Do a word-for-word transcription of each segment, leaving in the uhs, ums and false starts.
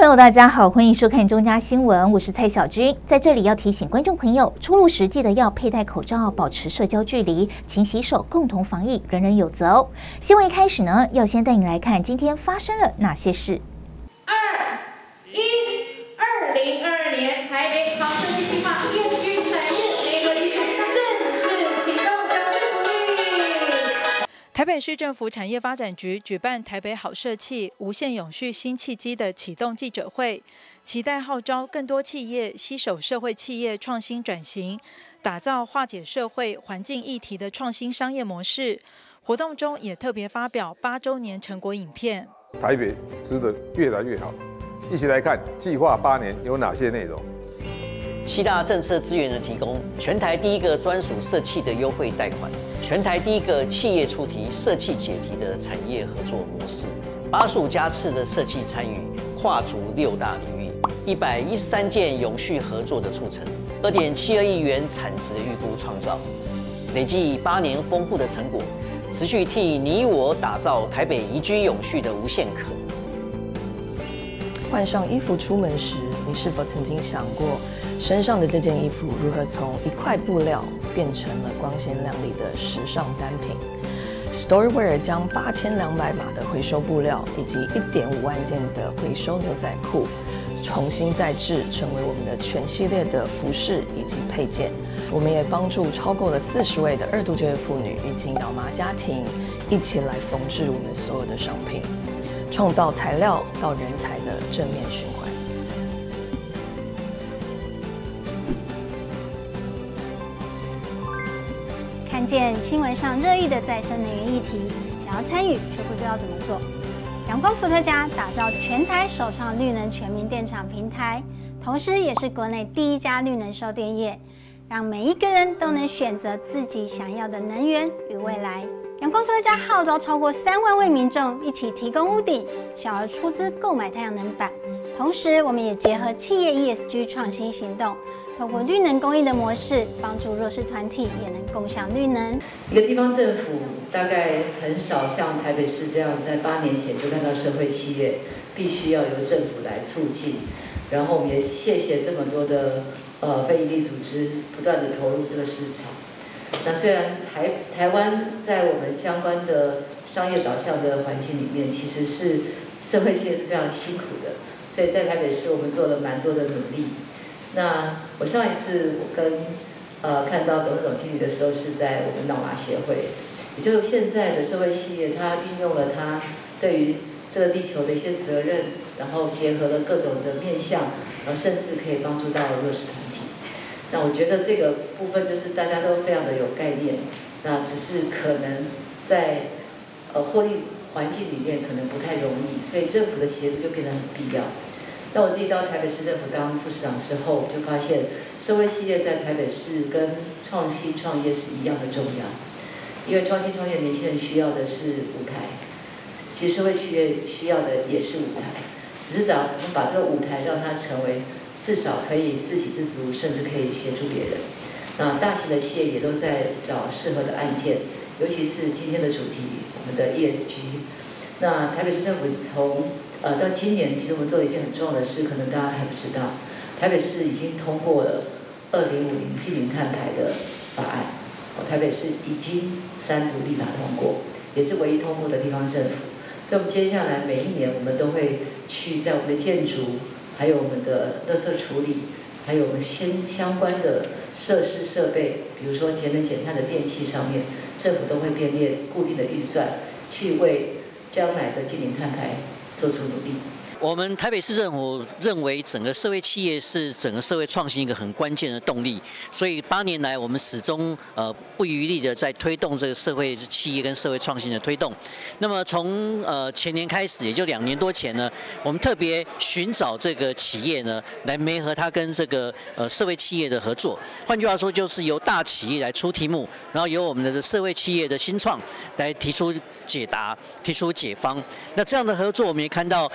朋友，大家好，欢迎收看中嘉新闻，我是蔡小军。在这里要提醒观众朋友，出入时记得要佩戴口罩，保持社交距离，勤洗手，共同防疫，人人有责哦。新闻一开始呢，要先带你来看今天发生了哪些事。 二一二零二二年台北好设计计划业区产业联合机制正式启动，掌声鼓励。 台北市政府产业发展局举办台北好设计无限永续新契机的启动记者会，期待号召更多企业携手社会企业创新转型，打造化解社会环境议题的创新商业模式。活动中也特别发表八周年成果影片。 台北吃得越来越好，一起来看计划八年有哪些内容。 七大政策资源的提供，全台第一个专属社企的优惠贷款，全台第一个企业出题、社企解题的产业合作模式，八十五家次的社企参与，跨足六大领域，一百一十三件永续合作的促成，二点七二亿元产值预估创造，累计八年丰富的成果，持续替你我打造台北宜居永续的无限可能。 换上衣服出门时，你是否曾经想过，身上的这件衣服如何从一块布料变成了光鲜亮丽的时尚单品 ？Storywear 将八千两百码的回收布料以及一点五万件的回收牛仔裤重新再制，成为我们的全系列的服饰以及配件。我们也帮助超过了四十位的二度就业妇女以及脑麻家庭一起来缝制我们所有的商品，创造材料到人才的正面循环。 看见新闻上热议的再生能源议题，想要参与却不知道怎么做。阳光伏特加打造全台首创绿能全民电厂平台，同时也是国内第一家绿能售电业，让每一个人都能选择自己想要的能源与未来。阳光伏特加号召超过三万位民众一起提供屋顶，小额出资购买太阳能板。同时，我们也结合企业 E S G 创新行动，透过绿能公益的模式，帮助弱势团体也能共享绿能。 一个地方政府大概很少像台北市这样，在八年前就看到社会企业必须要由政府来促进。然后我们也谢谢这么多的呃非营利组织不断的投入这个市场。那虽然台台湾在我们相关的商业导向的环境里面，其实是社会企业是非常辛苦的，所以在台北市我们做了蛮多的努力。那我上一次我跟呃看到董事总经理的时候，是在我们脑麻协会，也就是现在的社会企业，它运用了它对于这个地球的一些责任，然后结合了各种的面向，然后甚至可以帮助到弱势团体。那我觉得这个部分就是大家都非常的有概念，那只是可能在呃获利环境里面可能不太容易，所以政府的协助就变得很必要。那我自己到台北市政府当副市长之后，就发现社会企业在台北市跟创新创业是一样的重要，因为创新创业年轻人需要的是舞台，其实社会企业需要的也是舞台，只是怎么把这个舞台让它成为至少可以自给自足，甚至可以协助别人。那大型的企业也都在找适合的案件，尤其是今天的主题，我们的 E S G。那台北市政府从呃到今年，其实我们做了一件很重要的事，可能大家还不知道，台北市已经通过了二零五零净零碳排的法案。哦，台北市已经三读立法通过，也是唯一通过的地方政府。所以，我们接下来每一年，我们都会去在我们的建筑，还有我们的垃圾处理，还有我们相相关的设施设备，比如说节能减碳的电器上面，政府都会编列固定的预算，去为将来的净零碳排做出努力。 我们台北市政府认为，整个社会企业是整个社会创新一个很关键的动力，所以八年来我们始终呃不遗余力的在推动这个社会企业跟社会创新的推动。那么从呃前年开始，也就两年多前呢，我们特别寻找这个企业呢，来媒合它跟这个呃社会企业的合作。换句话说，就是由大企业来出题目，然后由我们的社会企业的新创来提出解答、提出解方。那这样的合作，我们也看到很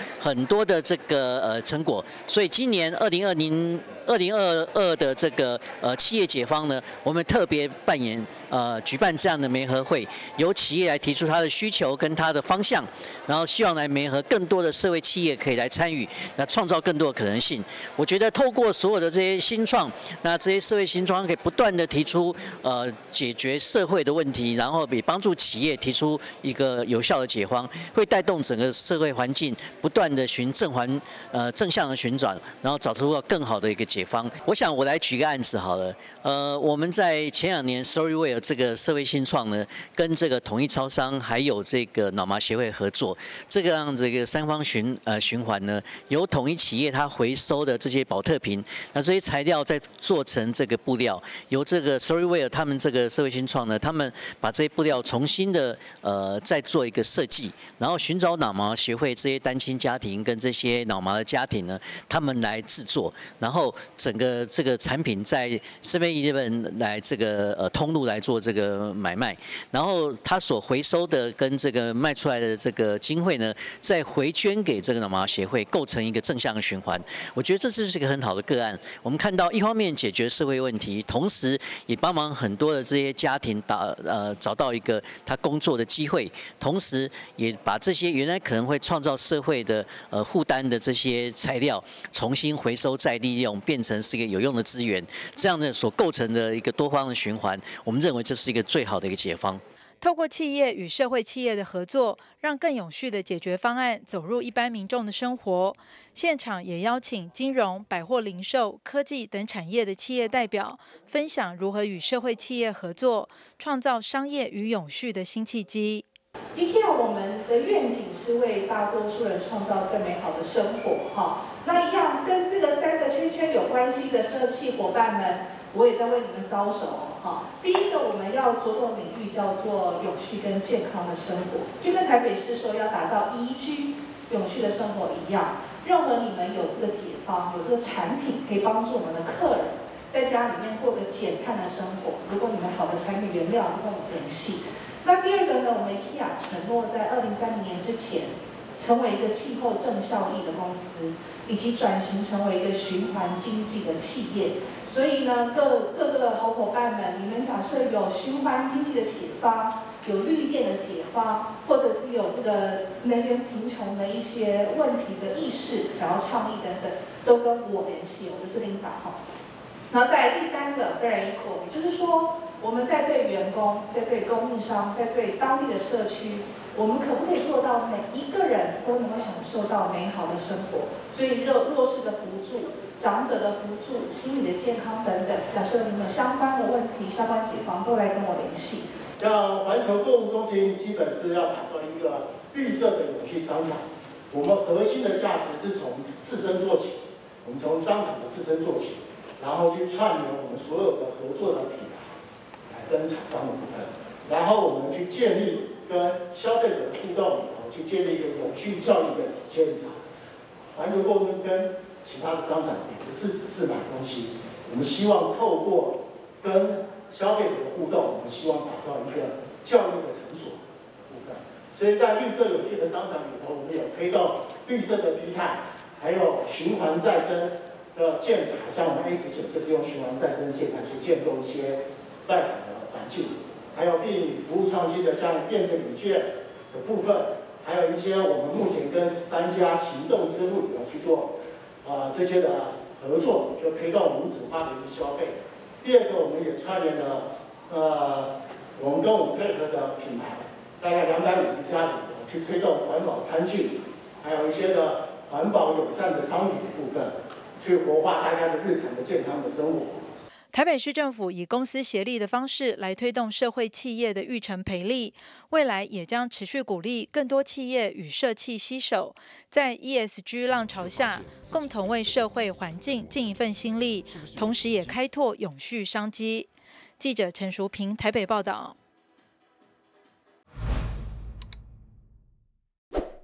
多的这个呃成果，所以今年二零二零二零二二的这个呃企业解方呢，我们特别扮演呃举办这样的媒合会，由企业来提出它的需求跟它的方向，然后希望来媒合更多的社会企业可以来参与，那创造更多的可能性。我觉得透过所有的这些新创，那这些社会新创可以不断的提出呃解决社会的问题，然后也帮助企业提出一个有效的解方，会带动整个社会环境不断的循正环呃正向的旋转，然后找出更好的一个解方。我想我来举个案子好了，呃，我们在前两年 Storyware 这个社会新创呢，跟这个统一超商还有这个脑麻协会合作，这个让这个三方循呃循环呢，由统一企业它回收的这些保特瓶，那这些材料再做成这个布料，由这个 Storyware 他们这个社会新创呢，他们把这些布料重新的呃再做一个设计，然后寻找脑麻协会这些单亲家庭跟这些脑麻的家庭呢，他们来制作，然后整个这个产品在 seven eleven 来这个呃通路来做这个买卖，然后他所回收的跟这个卖出来的这个经费呢，再回捐给这个脑麻协会，构成一个正向的循环。我觉得这是一个很好的个案。我们看到一方面解决社会问题，同时也帮忙很多的这些家庭打呃找到一个他工作的机会，同时也把这些原来可能会创造社会的呃负担的这些材料重新回收再利用，变成是一个有用的资源，这样的所构成的一个多方的循环，我们认为这是一个最好的一个解方。 透过企业与社会企业的合作，让更永续的解决方案走入一般民众的生活。现场也邀请金融、百货零售、科技等产业的企业代表，分享如何与社会企业合作，创造商业与永续的新契机。 IKEA 我们的愿景是为大多数人创造更美好的生活，哈。那一样跟这个三个圈圈有关系的社企伙伴们，我也在为你们招手，哈。第一个我们要着重领域叫做永续跟健康的生活，就跟台北市说要打造宜居永续的生活一样。任何你们有这个解方，有这个产品可以帮助我们的客人在家里面过个减碳的生活。如果你们好的产品原料，就跟我们联系。那第二个呢，我们 IKEA 承诺在二零三零年之前，成为一个气候正效益的公司，以及转型成为一个循环经济的企业。所以呢，各各个好伙伴们，你们假设有循环经济的解方，有绿电的解方，或者是有这个能源贫穷的一些问题的意识，想要倡议等等，都跟我联系，我的是领导哈。然后再来第三个 fair equal， 也就是说，我们在对员工、在对供应商、在对当地的社区，我们可不可以做到每一个人都能够享受到美好的生活？所以弱弱势的扶助、长者的扶助、心理的健康等等，假设你们有相关的问题、相关解方，都来跟我联系。 那环球购物中心基本是要打造一个绿色的永续商场。我们核心的价值是从自身做起，我们从商场的自身做起，然后去串联我们所有的合作的品牌，来跟厂商的部分，然后我们去建立跟消费者的互动，去建立一个永续教育的体现场。环球购物跟其他的商场也不是只是买东西，我们希望透过跟消费者的互动，我们希望打造一个教育的场所部分。所以在绿色永续的商场里头，我们有推动绿色的低碳，还有循环再生的建材，像我们 A 十九就是用循环再生的建材去建构一些外场的环境，还有并服务创新的像电子礼券的部分，还有一些我们目前跟三家行动支付里头去做啊、呃、这些的合作，就推动无纸化的一个消费。第二个，我们也串联了呃我们跟我们配合的品牌，大概两百五十家里头去推动环保餐具，还有一些的环保友善的商品的部分，去活化大家的日常的健康的生活。 台北市政府以公私协力的方式来推动社会企业的育成培力，未来也将持续鼓励更多企业与社企携手，在 E S G 浪潮下，共同为社会环境尽一份心力，同时也开拓永续商机。记者陈淑平台北报道。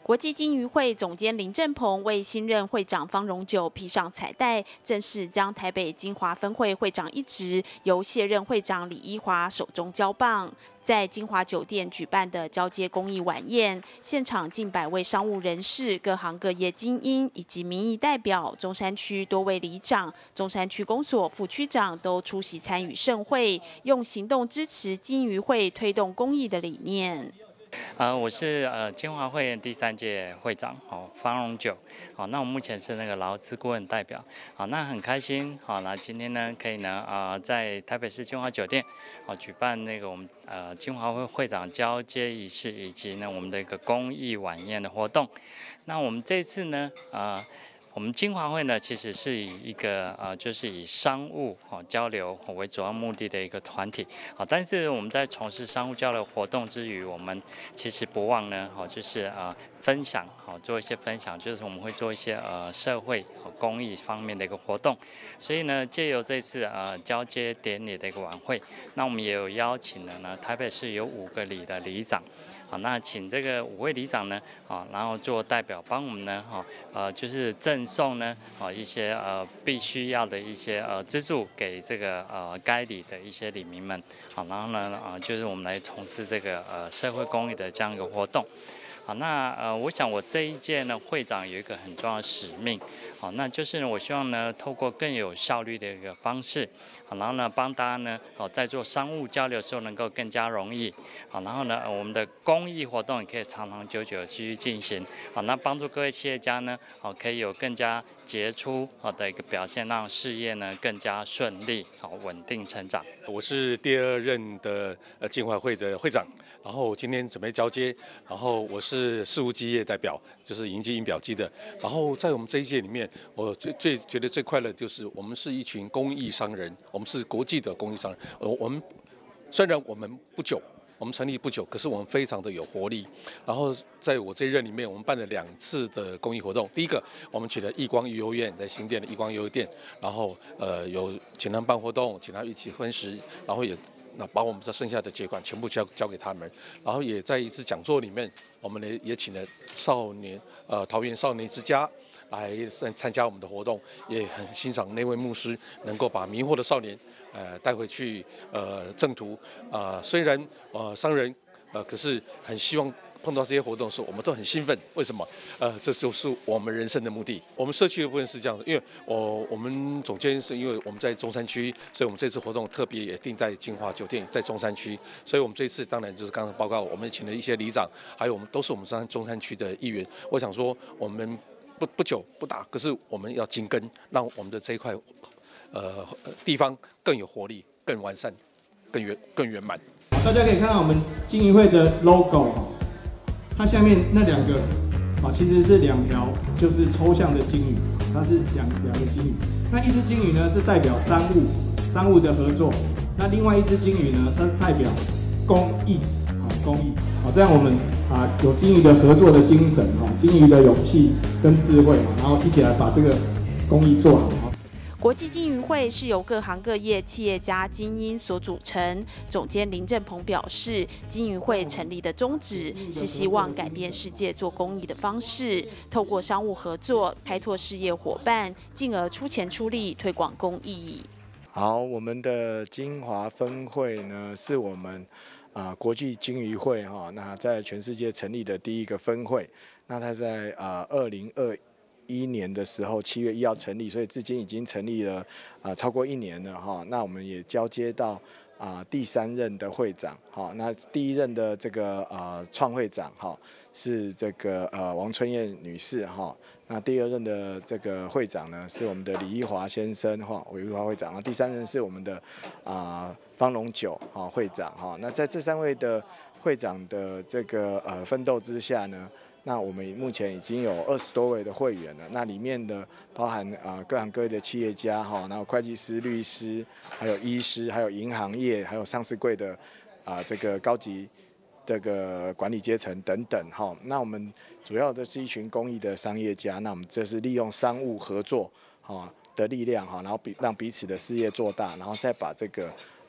国际金鱼会总监林正鹏为新任会长方荣九披上彩带，正式将台北金华分会会长一职由卸任会长李一华手中交棒。在金华酒店举办的交接公益晚宴，现场近百位商务人士、各行各业精英以及民意代表、中山区多位里长、中山区公所副区长都出席参与盛会，用行动支持金鱼会推动公益的理念。 呃，我是呃金华会第三届会长，好、哦、方荣九，好、哦，那我目前是那个劳资顾问代表，好、哦，那很开心，好、哦，那今天呢可以呢啊、呃、在台北市金华酒店，好、哦、举办那个我们呃金华会会长交接仪式，以及呢我们的一个公益晚宴的活动，那我们这次呢啊。呃我们金华会呢，其实是以一个呃，就是以商务哦交流为主要目的的一个团体啊。但是我们在从事商务交流活动之余，我们其实不忘呢，哦，就是呃分享，好做一些分享，就是我们会做一些呃社会公益方面的一个活动。所以呢，借由这次呃交接典礼的一个晚会，那我们也有邀请了呢，台北市有五个里的里长。好，那请这个五位里长呢，啊，然后做代表帮我们呢，哈，呃，就是赠送呢，啊，一些呃必须要的一些呃资助给这个呃该里的一些里民们，好，然后呢，啊，就是我们来从事这个呃社会公益的这样一个活动。好，那呃，我想我这一届呢，会长有一个很重要的使命，好，那就是呢，我希望呢，透过更有效率的一个方式，好，然后呢，帮大家呢，好，在做商务交流的时候能够更加容易，好，然后呢，我们的公益活动也可以长长久久继续进行，好，那帮助各位企业家呢，好，可以有更加杰出好的一个表现，让事业呢更加顺利，好，稳定成长。 我是第二任的呃金华会的会长，然后今天准备交接，然后我是事务机业代表，就是营机印表机的。然后在我们这一届里面，我最最觉得最快乐就是我们是一群公益商人，我们是国际的公益商人。呃，我们虽然我们不久。我们成立不久，可是我们非常的有活力。然后在我这一任里面，我们办了两次的公益活动。第一个，我们请了亿光幼儿园在新店的亿光幼儿园，然后呃有请他们办活动，请他们一起分食，然后也那把我们这剩下的结款全部交交给他们。然后也在一次讲座里面，我们呢也请了少年呃桃园少年之家来参加我们的活动，也很欣赏那位牧师能够把迷惑的少年。呃，带回去呃正途啊、呃，虽然呃商人呃，可是很希望碰到这些活动的时候，我们都很兴奋。为什么？呃，这就是我们人生的目的。我们社区的部分是这样的，因为我我们总监是因为我们在中山区，所以我们这次活动特别也定在金华酒店，在中山区，所以我们这次当然就是刚才报告，我们请了一些里长，还有我们都是我们中山中山区的议员。我想说，我们不不久不打，可是我们要紧跟，让我们的这一块。呃，地方更有活力、更完善、更圆、更圆满。 大家可以看到我们金鱼会的 logo， 它下面那两个啊，其实是两条，就是抽象的金鱼，它是两两个金鱼。那一只金鱼呢是代表商务、商务的合作，那另外一只金鱼呢，它是代表公益，好公益，好这样我们啊有金鱼的合作的精神，哈，金鱼的勇气跟智慧，然后一起来把这个公益做好。 国际金鱼会是由各行各业企业家精英所组成。总监林正鹏表示，金鱼会成立的宗旨是希望改变世界做公益的方式，透过商务合作开拓事业伙伴，进而出钱出力推广公益。 好，我们的金华分会呢，是我们啊、呃、国际金鱼会哈，那在全世界成立的第一个分会。那它在啊二零二一年的时候，七月一号成立，所以至今已经成立了啊、呃、超过一年了哈。那我们也交接到啊、呃、第三任的会长，哈，那第一任的这个呃创会长哈是这个呃王春燕女士哈。那第二任的这个会长呢是我们的李一华先生哈，李一华会长。那第三任是我们的啊、呃、方龙九哈会长哈。那在这三位的会长的这个呃奋斗之下呢。那我们目前已经有二十多位的会员了，那里面的包含啊、呃、各行各业的企业家哈，然后会计师、律师，还有医师，还有银行业，还有上市柜的啊、呃、这个高级这个管理阶层等等哈。那我们主要的是一群公益的商业家，那我们这是利用商务合作哈的力量哈，然后比让彼此的事业做大，然后再把这个啊、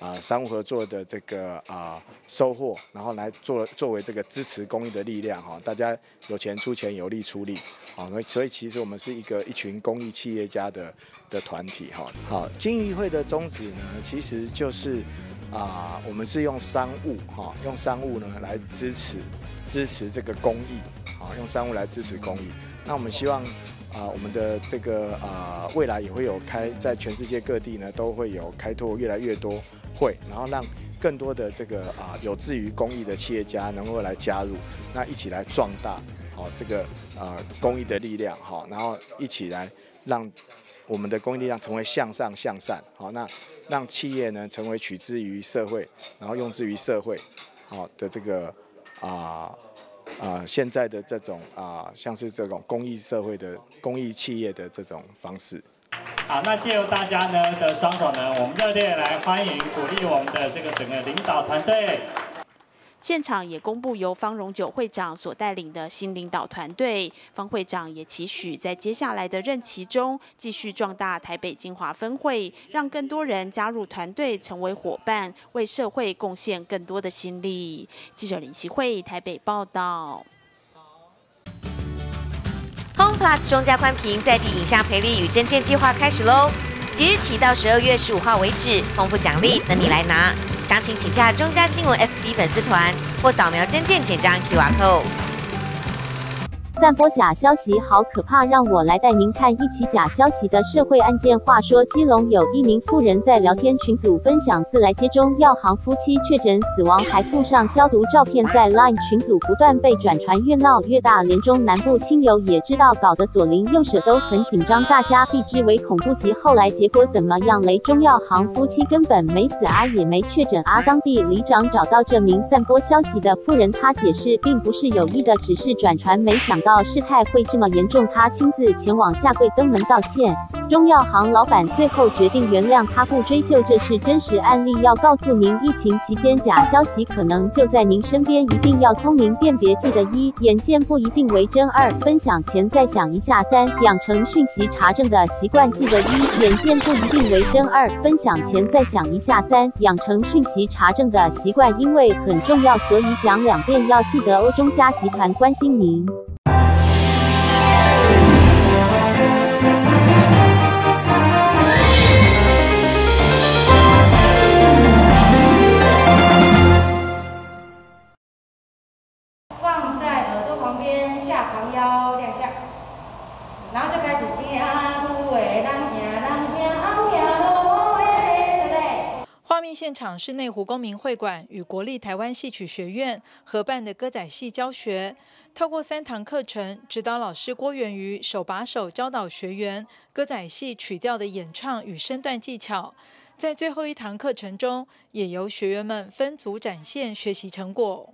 啊商务合作的这个啊收获，然后来做作为这个支持公益的力量哈，大家有钱出钱，有力出力，啊，所以其实我们是一个一群公益企业家的的团体哈。好，经议会的宗旨呢，其实就是啊，我们是用商务哈，用商务呢来支持支持这个公益，啊，用商务来支持公益。那我们希望。啊，我们的这个啊，未来也会有开在全世界各地呢，都会有开拓越来越多会，然后让更多的这个啊有志于公益的企业家能够来加入，那一起来壮大好这个啊公益的力量好，然后一起来让我们的公益力量成为向上向善好，那让企业呢成为取之于社会，然后用之于社会好的这个啊。啊、呃，现在的这种啊、呃，像是这种公益社会的公益企业的这种方式。 好，那借由大家呢的双手呢，我们热烈来欢迎鼓励我们的这个整个领导团队。 现场也公布由方荣九会长所带领的新领导团队，方会长也期许在接下来的任期中，继续壮大台北精华分会，让更多人加入团队，成为伙伴，为社会贡献更多的心力。记者林希慧台北报道。 Home Plus 中加宽屏在地影像赔礼与征件计划开始喽！即日起到十二月十五号为止，丰富奖励等你来拿。详情请洽中嘉新闻 F B 粉丝团或扫描征件简章 Q R code。 散播假消息好可怕，让我来带您看一起假消息的社会案件。话说，基隆有一名妇人在聊天群组分享自来接中药行夫妻确诊死亡，还附上消毒照片，在 Line 群组不断被转传，越闹越大。连中南部亲友也知道，搞得左邻右舍都很紧张，大家避之为恐怖极。后来结果怎么样嘞？中药行夫妻根本没死啊，也没确诊啊。当地里长找到这名散播消息的妇人，他解释并不是有意的，只是转传，没想到事态会这么严重，他亲自前往下跪登门道歉。中药行老板最后决定原谅他，不追究，这是真实案例。要告诉您，疫情期间假消息可能就在您身边，一定要聪明辨别。记得一，眼见不一定为真；二，分享前再想一下；三，养成讯息查证的习惯。记得一，眼见不一定为真；二，分享前再想一下；三，养成讯息查证的习惯，因为很重要，所以讲两遍，要记得哦。中嘉集团关心您。 放在耳朵旁边，下旁腰两下，然后就开始接啊，不为让呀让呀啊呀，对不对？ 画面现场是内湖公民会馆与国立台湾戏曲学院合办的歌仔戏教学，透过三堂课程，指导老师郭元瑜手把手教导学员歌仔戏曲调的演唱与身段技巧。在最后一堂课程中，也由学员们分组展现学习成果。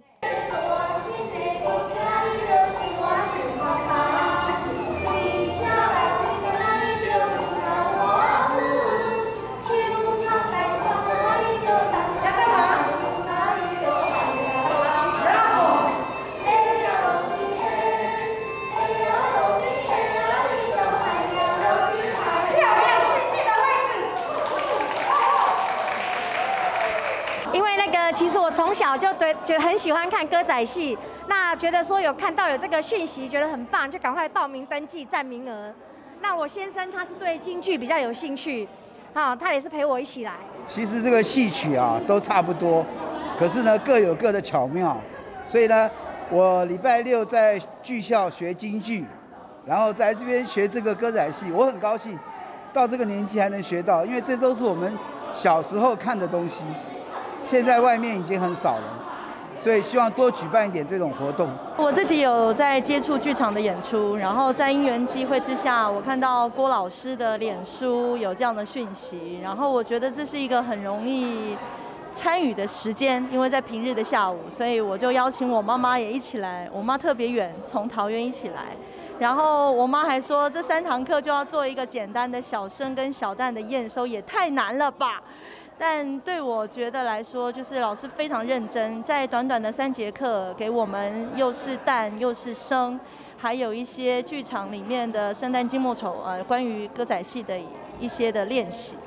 其实我从小就对觉得很喜欢看歌仔戏，那觉得说有看到有这个讯息，觉得很棒，就赶快报名登记占名额。那我先生他是对京剧比较有兴趣，啊，他也是陪我一起来。 其实这个戏曲啊都差不多，可是呢各有各的巧妙，所以呢我礼拜六在剧校学京剧，然后在这边学这个歌仔戏，我很高兴到这个年纪还能学到，因为这都是我们小时候看的东西。现在外面已经很少了，所以希望多举办一点这种活动。 我自己有在接触剧场的演出，然后在因缘机会之下，我看到郭老师的脸书有这样的讯息，然后我觉得这是一个很容易参与的时间，因为在平日的下午，所以我就邀请我妈妈也一起来。我妈特别远，从桃园一起来。然后我妈还说，这三堂课就要做一个简单的小生跟小旦的验收，也太难了吧。但对我觉得来说，就是老师非常认真，在短短的三节课，给我们又是旦又是生，还有一些剧场里面的生旦净末丑，呃，关于歌仔戏的一些的练习。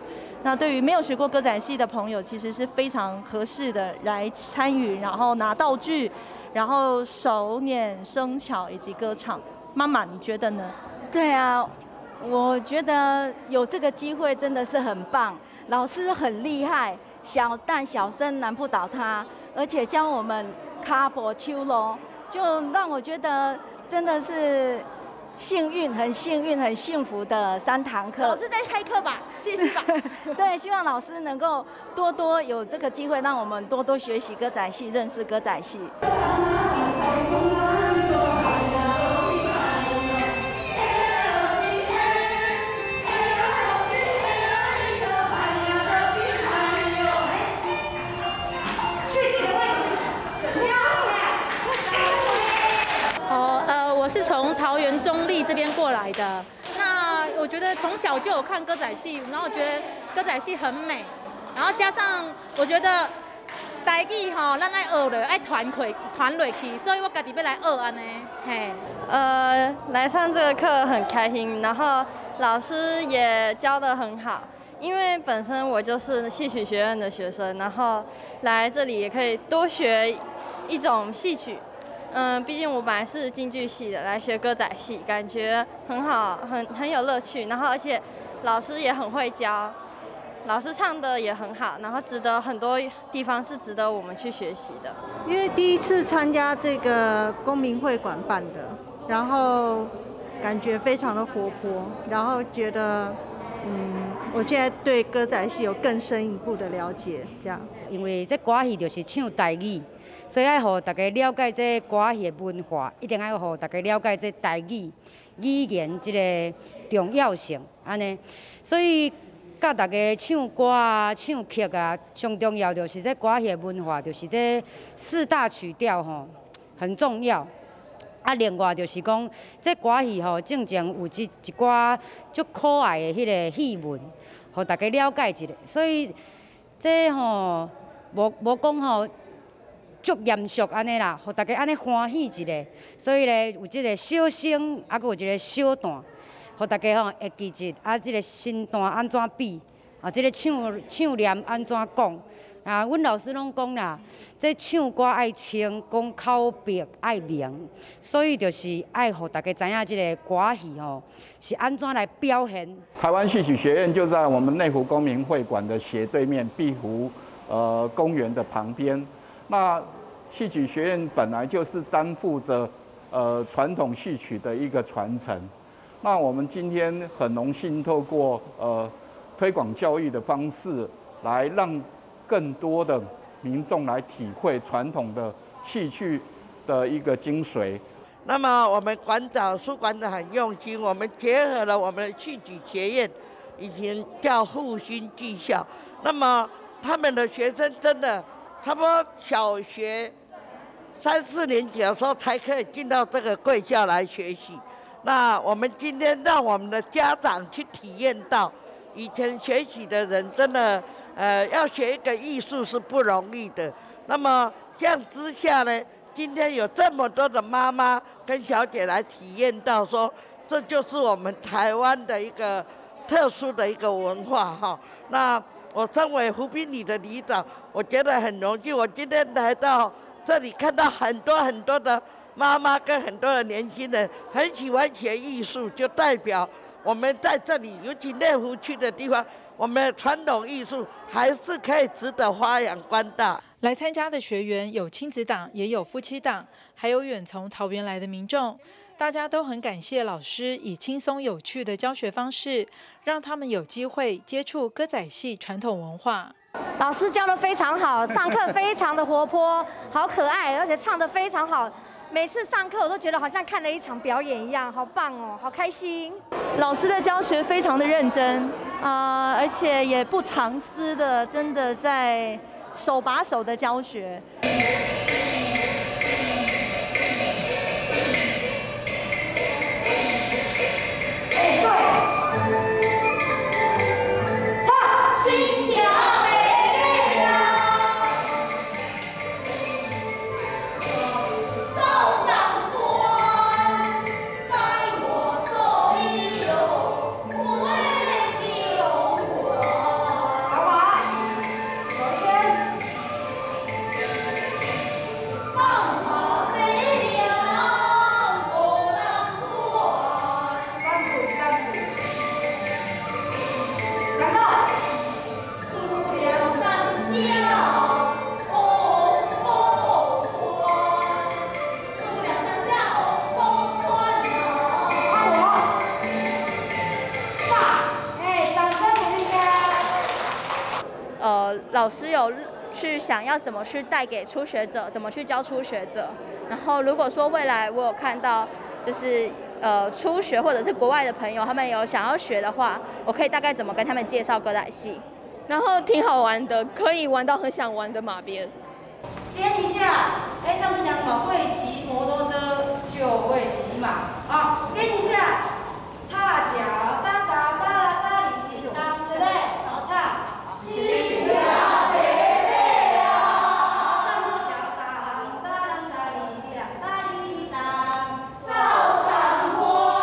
那对于没有学过歌仔戏的朋友，其实是非常合适的来参与，然后拿道具，然后手捻生巧以及歌唱。妈妈，你觉得呢？ 对啊，我觉得有这个机会真的是很棒，老师很厉害，小但小生难不倒他，而且教我们卡波秋罗，就让我觉得真的是幸运，很幸运，很幸福的三堂课。 老师在开课吧，继续吧。 对，希望老师能够多多有这个机会，让我们多多学习歌仔戏，认识歌仔戏。 哦，呃，我是从桃园中立这边过来的。那我觉得从小就有看歌仔戏，然后我觉得歌仔戏很美，然后加上我觉得台语吼，咱爱学了，爱团起团落去，所以我家己要来学安尼，嘿。 呃，来上这个课很开心，然后老师也教得很好。因为本身我就是戏曲学院的学生，然后来这里也可以多学一种戏曲。嗯，毕竟我本来是京剧系的，来学歌仔戏，感觉很好，很很有乐趣。然后而且老师也很会教，老师唱的也很好，然后值得很多地方是值得我们去学习的。 因为第一次参加这个公民会馆办的，然后感觉非常的活泼，然后觉得嗯，我现在对歌仔戏有更深一步的了解，这样。 因为这歌戏就是唱台语。所以要让大家了解这歌戏的文化，一定要让大家了解这台语语言这个重要性，安尼。所以教大家唱歌啊、唱曲啊，上重要就是这歌戏的文化，就是这四大曲调吼很重要。啊，另外就是讲这歌戏吼，正正有一一寡足可爱的迄个戏文，让大家了解一下。所以这吼无无讲吼。足严肃安尼啦，互大家安尼欢喜一下，所以咧有即个小声，啊，佮有一个小段，互大家吼会记住啊，即个身段安怎比，啊，即个唱唱念安怎讲，啊，阮老师拢讲啦，这唱歌爱清，讲口白爱明，所以就是爱互大家知影即个歌戏吼是安怎来表现。 台湾戏曲学院就在我们内湖公民会馆的斜对面，碧湖呃公园的旁边。那戏曲学院本来就是担负着呃传统戏曲的一个传承。那我们今天很荣幸透过呃推广教育的方式，来让更多的民众来体会传统的戏曲的一个精髓。 那么我们馆长、苏馆长很用心，我们结合了我们的戏曲学院，以前叫复兴技校。那么他们的学生真的。差不多小学三四年级的时候才可以进到这个贵校来学习。那我们今天让我们的家长去体验到，以前学习的人真的，呃，要学一个艺术是不容易的。那么这样之下呢，今天有这么多的妈妈跟小姐来体验到说，这就是我们台湾的一个特殊的一个文化哈。那我身为湖滨里的里长，我觉得很荣幸。我今天来到这里，看到很多很多的妈妈跟很多的年轻人很喜欢学艺术，就代表我们在这里，尤其内湖区的地方，我们的传统艺术还是可以值得发扬光大。 来参加的学员有亲子档，也有夫妻档，还有远从桃园来的民众。大家都很感谢老师以轻松有趣的教学方式，让他们有机会接触歌仔戏传统文化。 老师教得非常好，上课非常的活泼，好可爱，而且唱得非常好。每次上课我都觉得好像看了一场表演一样，好棒哦，好开心。 老师的教学非常的认真啊、呃，而且也不藏私的，真的在手把手的教学。 老师有去想要怎么去带给初学者，怎么去教初学者。然后如果说未来我有看到就是呃初学或者是国外的朋友，他们有想要学的话，我可以大概怎么跟他们介绍歌仔戏。 然后挺好玩的，可以玩到很想玩的马鞭。 颠一下，哎，上次讲什么？会骑摩托车就会骑马，好，颠一下，踏脚，哒哒哒啦哒哩叮当，对不对？然后唱。新娘贝贝啊，上脚脚哒啷哒啷哒哩哩啷哒哩哩当，照上坡，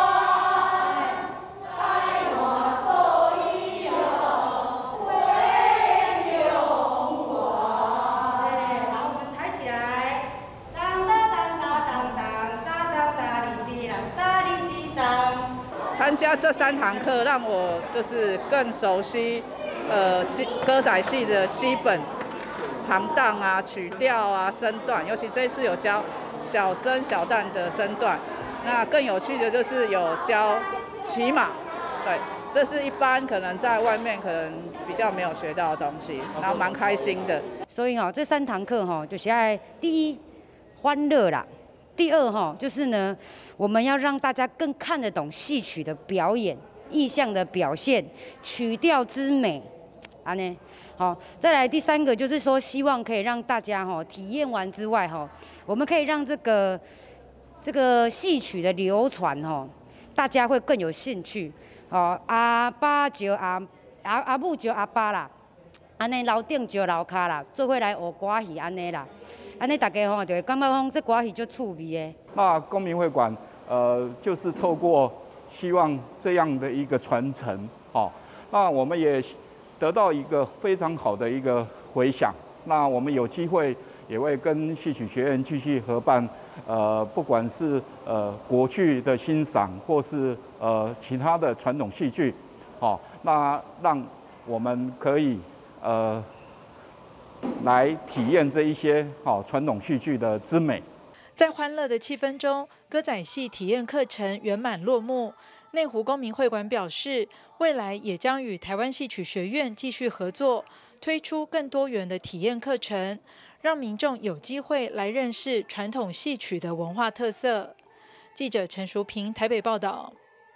带我手一摇，回永华。哎，好，我们抬起来，当当当当当当当当哒哩哩啷哒哩哩当。 参加这三堂课，让我就是更熟悉，呃，歌仔戏的基本行当啊、曲调啊、身段，尤其这一次有教小生小旦的身段。那更有趣的就是有教骑马，对，这是一般可能在外面可能比较没有学到的东西，然后蛮开心的。 所以哦，这三堂课哈，就是爱第一欢乐啦。第二哈，就是呢，我们要让大家更看得懂戏曲的表演、意象的表现、曲调之美，啊呢，好，再来第三个就是说，希望可以让大家哈体验完之外哈，我们可以让这个这个戏曲的流传哈，大家会更有兴趣。哦，阿爸招阿阿阿母招阿爸啦，安尼楼顶招楼骹啦，做伙来学歌戏安尼啦。安尼大家吼就会感觉讲这歌戏就趣味的。 那公民会馆，呃，就是透过希望这样的一个传承，哦，那我们也得到一个非常好的一个回响。那我们有机会也会跟戏曲学院继续合办，呃，不管是呃国剧的欣赏，或是呃其他的传统戏剧，哦，那让我们可以呃。来体验这一些好传统戏剧的之美。 在欢乐的气氛中，歌仔戏体验课程圆满落幕。内湖公民会馆表示，未来也将与台湾戏曲学院继续合作，推出更多元的体验课程，让民众有机会来认识传统戏曲的文化特色。记者陈淑平台北报道。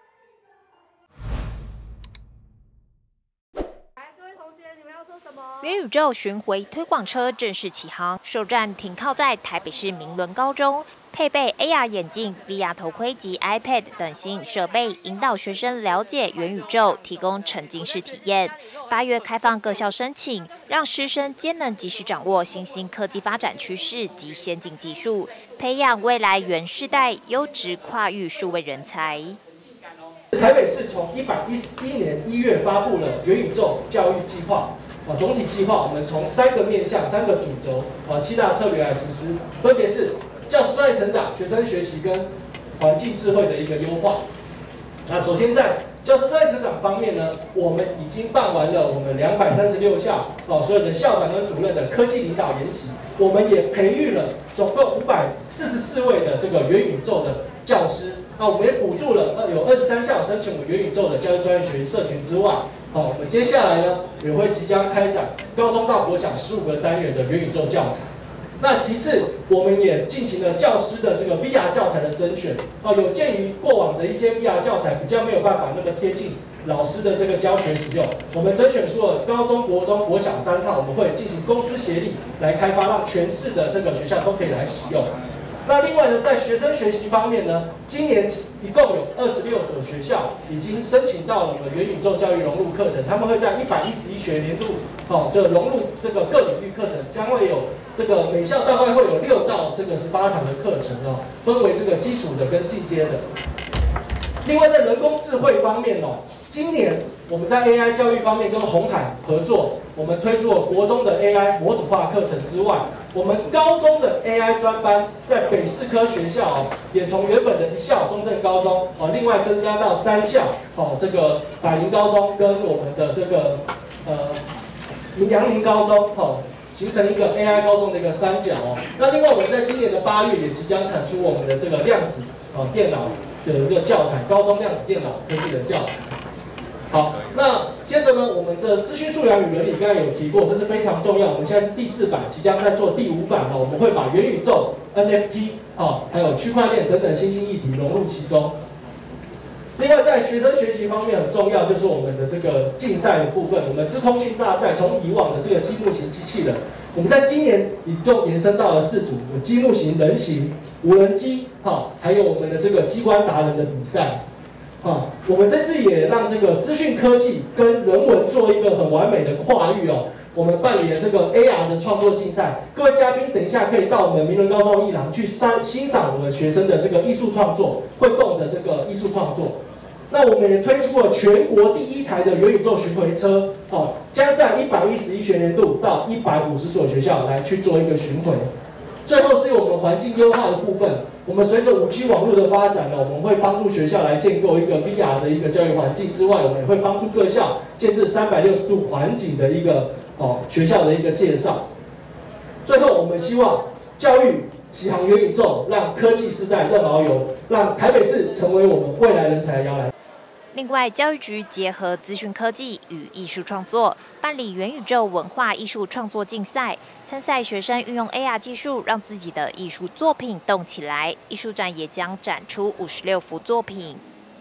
元宇宙巡回推广车正式启航，首站停靠在台北市明伦高中，配备 A R 眼镜、V R 头盔及 iPad 等新颖设备，引导学生了解元宇宙，提供沉浸式体验。八月开放各校申请，让师生皆能及时掌握新兴科技发展趋势及先进技术，培养未来元世代优质跨域数位人才。 台北市从一百一十一年一月发布了元宇宙教育计划。啊，总体计划我们从三个面向、三个主轴啊七大策略来实施，分别是教师专业成长、学生学习跟环境智慧的一个优化。那首先在教师专业成长方面呢，我们已经办完了我们两百三十六校啊所有的校长跟主任的科技领导研习，我们也培育了总共五百四十四位的这个元宇宙的教师。那我们也补助了呃有二十三校申请我们元宇宙的教育专业学习社群之外。好，我们接下来呢也会即将开展高中到国小十五个单元的元宇宙教材。那其次，我们也进行了教师的这个 V R 教材的甄选。哦，有鉴于过往的一些 V R 教材比较没有办法那个贴近老师的这个教学使用，我们甄选出了高中、国中、国小三套，我们会进行公私协力来开发，让全市的这个学校都可以来使用。那另外呢，在学生学习方面呢，今年一共有二十六所学校已经申请到了我们元宇宙教育融入课程，他们会在一百一十一学年度，哦，这融入这个各领域课程，将会有这个每校大概会有六到这个十八堂的课程哦，分为这个基础的跟进阶的。另外在人工智慧方面哦，今年我们在 A I 教育方面跟鸿海合作，我们推出了国中的 A I 模组化课程之外，我们高中的 A I 专班在北四科学校哦，也从原本的一校中正高中哦，另外增加到三校哦，这个百灵高中跟我们的这个呃阳明高中哦，形成一个 A I 高中的一个三角哦。那另外我们在今年的八月也即将产出我们的这个量子哦电脑的一个教材，高中量子电脑科技的教材。 好，那接着呢，我们的资讯素养与伦理刚才有提过，这是非常重要。我们现在是第四版，即将在做第五版了。我们会把元宇宙、N F T 啊，还有区块链等等新兴议题融入其中。另外，在学生学习方面很重要，就是我们的这个竞赛的部分。我们资通讯大赛从以往的这个积木型机器人，我们在今年已经延伸到了四组：有积木型、人形、无人机，哈，还有我们的这个机关达人的比赛。啊，我们这次也让这个资讯科技跟人文做一个很完美的跨域哦。我们办理了这个 A R 的创作竞赛，各位嘉宾等一下可以到我们明伦高中艺廊去欣欣赏我们学生的这个艺术创作，会动的这个艺术创作。那我们也推出了全国第一台的元宇宙巡回车，哦，将在一百一十一学年度到一百五十所学校来去做一个巡回。最后是我们环境优化的部分。我们随着五 G 网络的发展呢，我们会帮助学校来建构一个 V R 的一个教育环境之外，我们也会帮助各校建置三百六十度环景的一个哦学校的一个介绍。最后，我们希望教育启航元宇宙，让科技世代任遨游，让台北市成为我们未来人才的摇篮。 另外，教育局结合资讯科技与艺术创作，办理元宇宙文化艺术创作竞赛。参赛学生运用 A R 技术，让自己的艺术作品动起来。艺术展也将展出五十六幅作品。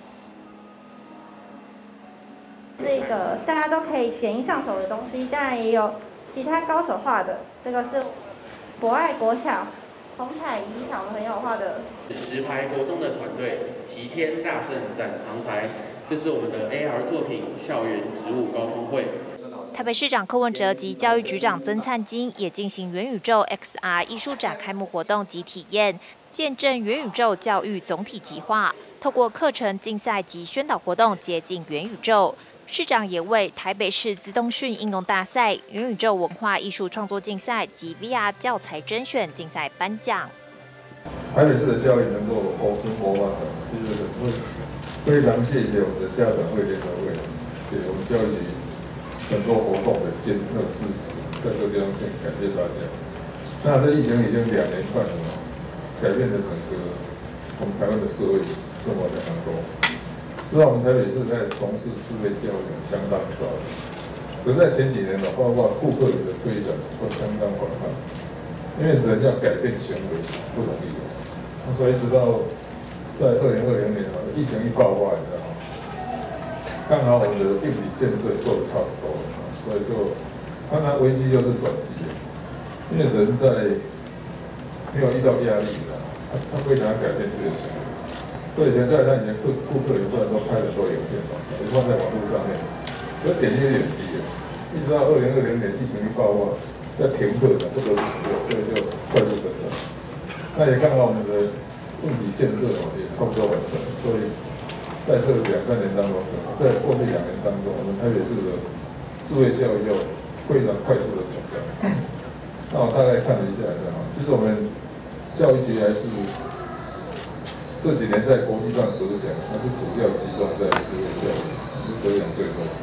这个大家都可以简易上手的东西，当然也有其他高手画的。这个是博爱国小洪彩怡小朋友画的。 石牌国中的团队齐天大圣展长才，这是我们的 A R 作品校园植物高峰会。 台北市长柯文哲及教育局长曾灿金也进行元宇宙 X R 艺术展开幕活动及体验，见证元宇宙教育总体计划，透过课程竞赛及宣导活动接近元宇宙。市长也为台北市资通讯应用大赛、元宇宙文化艺术创作竞赛及 V R 教材甄选竞赛颁奖。 台北市的教育能够活生活化，其实很非常谢谢我们的家长会联合会，给我们教育局很多活动的坚那个支持，在这个地方先感谢大家。那这疫情已经两年半了，改变了整个我们台湾的社会生活非常多。知道我们台北市在从事智慧教育相当早，可是在前几年呢，包括顾客的推展都相当缓慢，因为人要改变行为不容易的。所以直到在二零二零年啊，疫情一爆发，你知道吗？刚好我们的硬体建设做得差不多了，所以就当然危机就是转机，因为人在没有遇到压力的，他他非常改变这个行为。所以现在他以前顾顾客也虽然说拍了多影片嘛，也放在网络上面，可点击率很低的。一直到二零二零年疫情一爆发，在停课的不得不使用，所以就快速增长。那也看到我们的硬体建设哦，也差不多完成，所以在这两三年当中，在过去两年当中，我们台北市的智慧教育又非常快速的成长。那我大概看了一下，哈，其实我们教育局还是这几年在国际上得奖，还是主要集中在智慧教育，是得奖最多。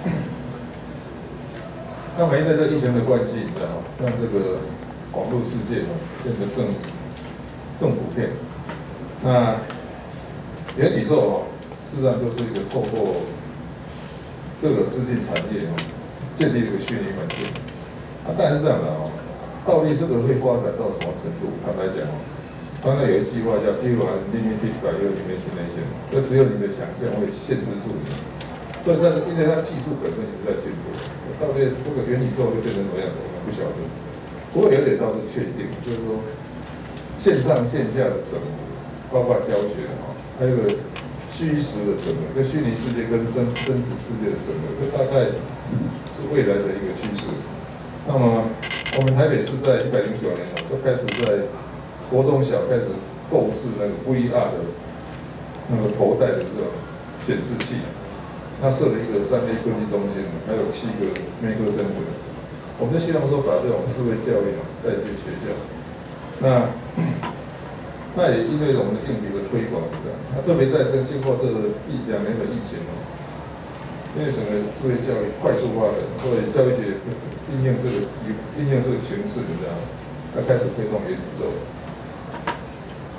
那么因为这疫情的关系，你知道吗？让这个网络世界哦变得更更普遍。那元宇宙哦，事实上就是一个透过各个资讯产业哦，建立一个虚拟环境。啊，当然是这样的哦，到底这个会发展到什么程度？坦白讲哦。刚刚有一句话叫 "Zero limited by your imagination"， 就只有你的想象会限制住你。所以在因为它技术本身一直在进步，到底这个元宇宙会变成什么样子，我们不晓得。不过有点倒是确定，就是说线上线下的整合，包括教学哈，还有个虚实的整合，跟虚拟世界跟真真实世界的整合，这大概是未来的一个趋势。那么我们台北市在一百零九年哦，就开始在国中小开始购置那个 V R 的那个头戴的这种显示器，那设了一个三 A 科技中心，还有七个 Maker Center。我们就希望说把这种智慧教育带进学校。那那也因为我们的硬体的推广，那特别在这经过这一两年的疫情哦，因为整个智慧教育快速发展，所以教育局应用这个应用这个形势，你知道吗？要开始推动元宇宙。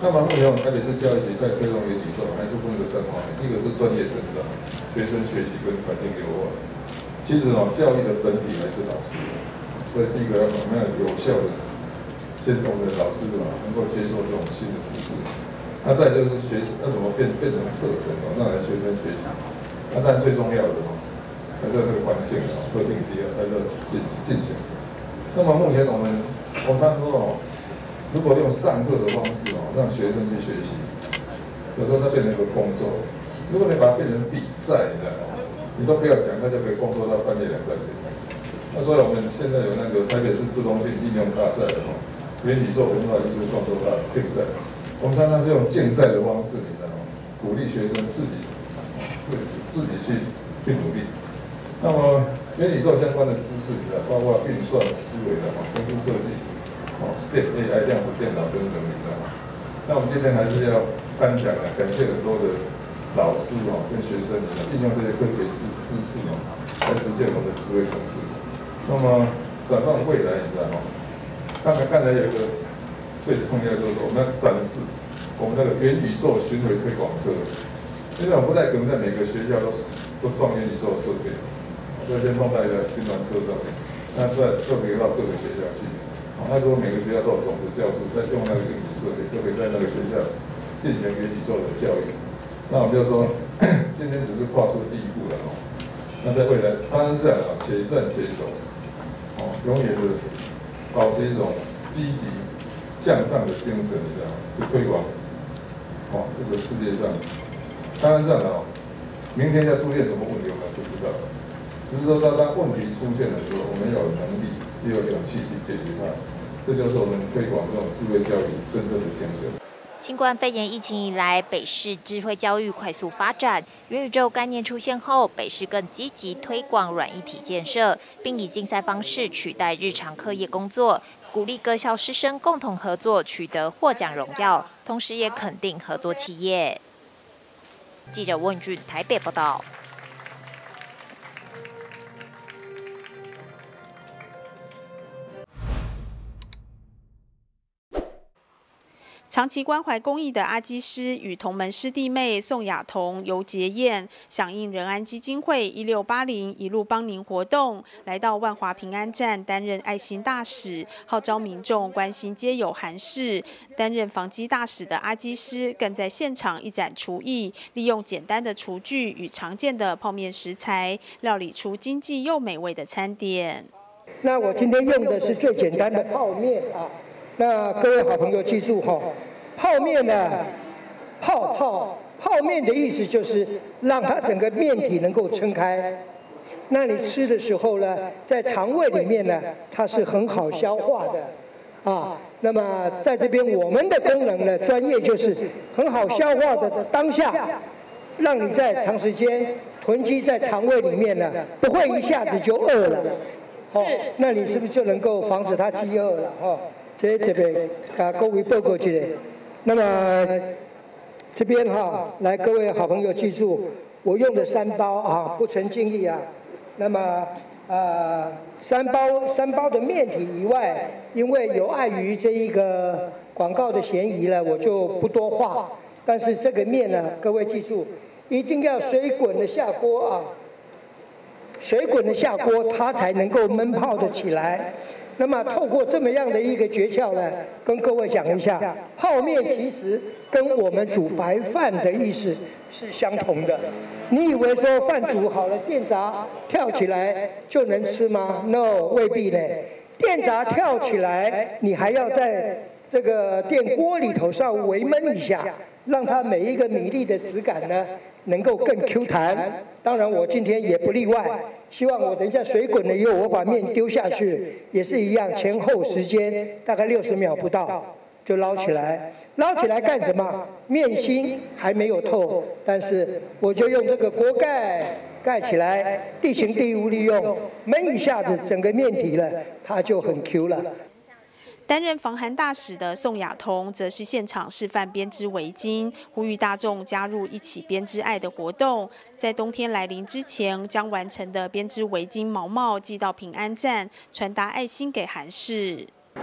那么目前我们台北市教育局在推动元宇宙，还是分个三方面，一个是专业成长，学生学习跟环境优化。其实哦，教育的本体还是老师，所以第一个要怎么样有效的，先我们的老师嘛能够接受这种新的知识。那再就是学要怎么变变成课程哦，让学生学习。那当然最重要的哦，还是这个环境哦，会定期啊，在这进进行。那么目前我们我常说哦。如果用上课的方式哦，让学生去学习，有时候它变成一个工作。如果你把它变成比赛，你知道吗？你都不要想，它就可以工作到半夜两三点。那所以我们现在有那个台北市自动性应用大赛的哈，元宇宙文化艺术创作大竞赛。我们常常是用竞赛的方式，你知道吗？鼓励学生自己对自己去去努力。那么元宇宙相关的知识，你知道，包括运算思维的哈，城市设计。哦，电 A I 量子电脑等等，你知道吗？那我们今天还是要颁奖啊，感谢很多的老师哦，跟学生应用这些科学知知识哦，来实践我们的智慧城市。那么展望未来，你知道吗？刚才刚才有一个最重要就是说，我们要展示我们那个元宇宙巡回推广车。现在我们不太可能在每个学校都都装元宇宙设备，所以先放在一个宣传车上面，那再就可以到各个学校去。那如果每个学校都有种子教室，再用那个硬体设备，就可以在那个学校进行元宇宙的教育。那我们就说，今天只是跨出第一步了哦。那在未来，当然是这样啊，且战且走，哦，永远的保持一种积极向上的精神，你知道吗？去推广，哦，这个世界上，当然这样的哦，明天要出现什么问题我们不知道，只是说当当问题出现的时候，我们要有能力。也有勇气去解决它，这就是我们推广这种智慧教育真正的精神。 新冠肺炎疫情以来，北市智慧教育快速发展。元宇宙概念出现后，北市更积极推广软一体建设，并以竞赛方式取代日常课业工作，鼓励各校师生共同合作，取得获奖荣耀，同时也肯定合作企业。记者温俊台北报道。 长期关怀公益的阿基师与同门师弟妹宋雅彤、尤杰燕，响应仁安基金会一六八零一路帮您活动，来到万华平安站担任爱心大使，号召民众关心街友寒事。担任防饥大使的阿基师更在现场一展厨艺，利用简单的厨具与常见的泡面食材，料理出经济又美味的餐点。 那我今天用的是最简单的泡面啊。那各位好朋友记住哈、哦，泡面呢，泡泡泡面的意思就是让它整个面体能够撑开。那你吃的时候呢，在肠胃里面呢，它是很好消化的，啊。那么在这边我们的功能呢，专业就是很好消化的当下，让你在长时间囤积在肠胃里面呢，不会一下子就饿了。哦，那你是不是就能够防止它饥饿了？哦。这特别给各位报告一下，那么这边哈，来各位好朋友记住，我用的三包啊，不成敬意啊。那么呃，三包三包的面体以外，因为有碍于这一个广告的嫌疑了，我就不多话。但是这个面呢，各位记住，一定要水滚的下锅啊，水滚的下锅，它才能够焖泡的起来。那么透过这么样的一个诀窍呢，跟各位讲一下，泡面其实跟我们煮白饭的意思是相同的。你以为说饭煮好了，电闸跳起来就能吃吗 ？No， 未必呢。电闸跳起来，你还要在这个电锅里头稍微微焖一下，让它每一个米粒的质感呢能够更 Q 弹。当然，我今天也不例外。希望我等一下水滚了以后，我把面丢下去，也是一样，前后时间大概六十秒不到就捞起来。捞起来干什么？面心还没有透，但是我就用这个锅盖盖起来，地形地物利用，焖一下子，整个面体了，它就很 Q 了。 担任防寒大使的宋雅彤，则是现场示范编织围巾，呼吁大众加入一起编织爱的活动。在冬天来临之前，将完成的编织围巾毛帽寄到平安站，传达爱心给寒士。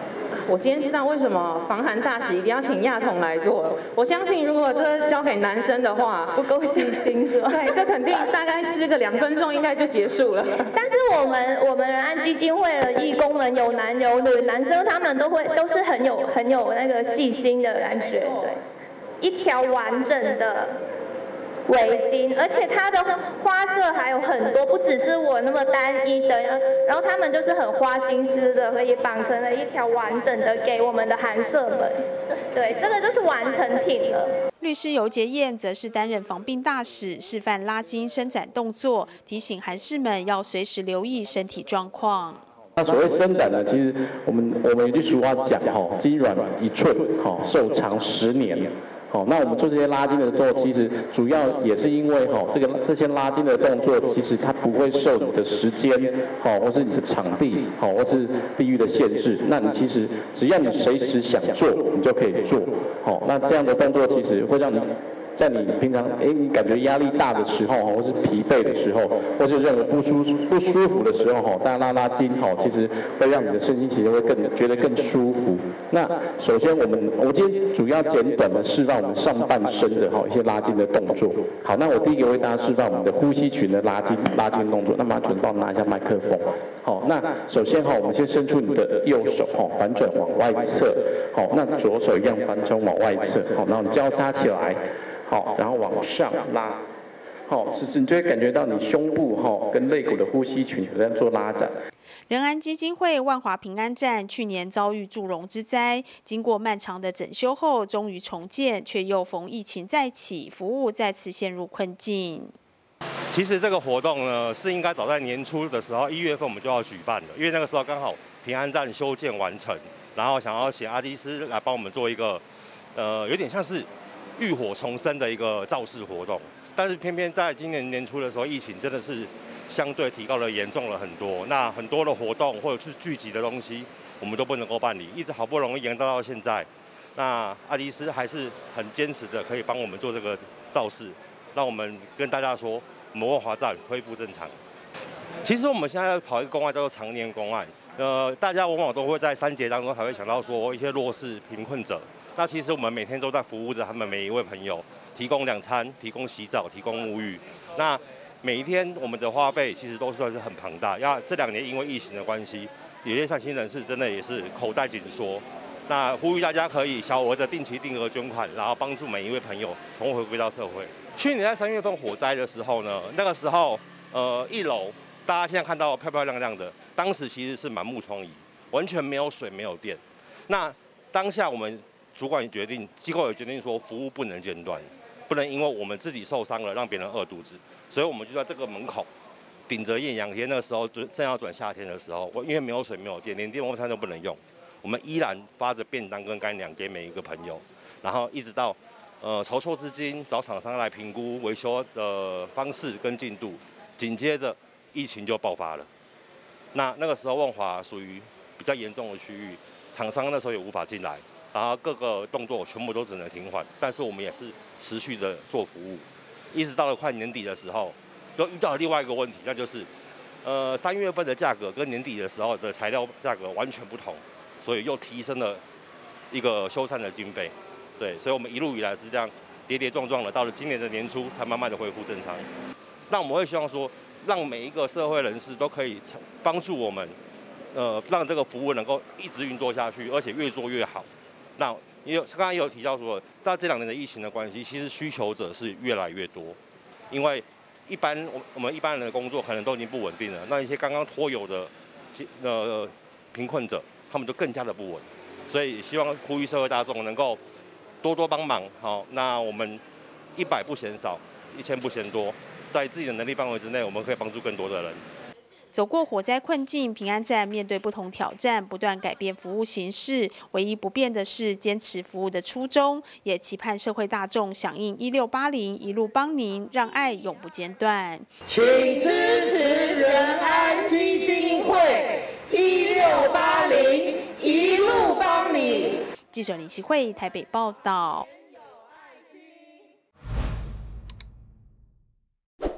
我今天知道为什么防寒大使一定要请亚彤来做。我相信如果这交给男生的话，不够细心是吧？对，这肯定大概支个两分钟应该就结束了。 但是我们我们仁安基金会的义工们有男有女，男生他们都会都是很有很有那个细心的感觉，对，一条完整的围巾，而且它的花色还有很多，不只是我那么单一的，然后他们就是很花心思的，可以绑成了一条完整的给我们的寒舍们，对，这个就是完成品了。 律师尤洁燕则是担任防病大使，示范拉筋伸展动作，提醒寒士们要随时留意身体状况。 那所谓伸展呢，其实我们我们有句俗话讲哈，肌软一寸，哈，寿长十年。好，那我们做这些拉筋的动作，其实主要也是因为哈，这个这些拉筋的动作，其实它不会受你的时间，好，或是你的场地，好，或是地域的限制。那你其实只要你随时想做，你就可以做。好，那这样的动作其实会让你在你平常哎你感觉压力大的时候，或是疲惫的时候，或是任何不舒不舒服的时候，哈，大家拉拉筋，哈，其实会让你的身心其实会更觉得更舒服。那首先我们我今天主要简短的示范我们上半身的哈一些拉筋的动作。好，那我第一个为大家示范我们的呼吸群的拉筋拉筋动作。那麻烦帮我拿一下麦克风。好，那首先哈，我们先伸出你的右手，哈，反转往外侧。好，那左手一样反转往外侧。好，然后你交叉起来。好，然后往上拉，好，其实你就会感觉到你胸部哈跟肋骨的呼吸群有在做拉展。 仁安基金会万华平安站去年遭遇祝融之灾，经过漫长的整修后，终于重建，却又逢疫情再起，服务再次陷入困境。 其实这个活动呢，是应该早在年初的时候，一月份我们就要举办的，因为那个时候刚好平安站修建完成，然后想要请阿基师来帮我们做一个，呃，有点像是浴火重生的一个造势活动，但是偏偏在今年年初的时候，疫情真的是相对提高了严重了很多。那很多的活动或者是聚集的东西，我们都不能够办理，一直好不容易延到到现在。那阿迪斯还是很坚持的，可以帮我们做这个造势，让我们跟大家说，我们万华站恢复正常。其实我们现在要跑一个公案叫做常年公案，呃，大家往往都会在三节当中才会想到说一些弱势贫困者。那其实我们每天都在服务着他们每一位朋友，提供两餐、提供洗澡、提供沐浴。那每一天我们的花费其实都算是很庞大。要这两年因为疫情的关系，有些善心人士真的也是口袋紧缩。那呼吁大家可以小额的定期定额捐款，然后帮助每一位朋友重回归到社会。去年在三月份火灾的时候呢，那个时候呃一楼大家现在看到漂漂亮亮的，当时其实是满目疮痍，完全没有水、没有电。那当下我们主管也决定，机构也决定说，服务不能间断，不能因为我们自己受伤了，让别人饿肚子。所以我们就在这个门口，顶着艳阳天，那个时候正正要转夏天的时候，我因为没有水、没有电，连电风扇都不能用，我们依然发着便当跟干粮给每一个朋友，然后一直到呃筹措资金，找厂商来评估维修的方式跟进度，紧接着疫情就爆发了。那那个时候万华属于比较严重的区域，厂商那时候也无法进来。然后各个动作全部都只能停缓，但是我们也是持续的做服务，一直到了快年底的时候，又遇到了另外一个问题，那就是，呃，三月份的价格跟年底的时候的材料价格完全不同，所以又提升了一个修缮的经费，对，所以我们一路以来是这样跌跌撞撞的，到了今年的年初才慢慢的恢复正常。那我们会希望说，让每一个社会人士都可以帮助我们，呃，让这个服务能够一直运作下去，而且越做越好。那也有刚刚也有提到说，在这两年的疫情的关系，其实需求者是越来越多，因为一般我我们一般人的工作可能都已经不稳定了，那一些刚刚脱油的呃贫困者，他们就更加的不稳，所以希望呼吁社会大众能够多多帮忙。好，那我们一百不嫌少，一千不嫌多，在自己的能力范围之内，我们可以帮助更多的人。 走过火灾困境，平安站面对不同挑战，不断改变服务形式。唯一不变的是坚持服务的初衷，也期盼社会大众响应一六八零，一路帮您，让爱永不间断。 请支持仁安基金会一六八零，一路帮你。 记者林希慧台北报道。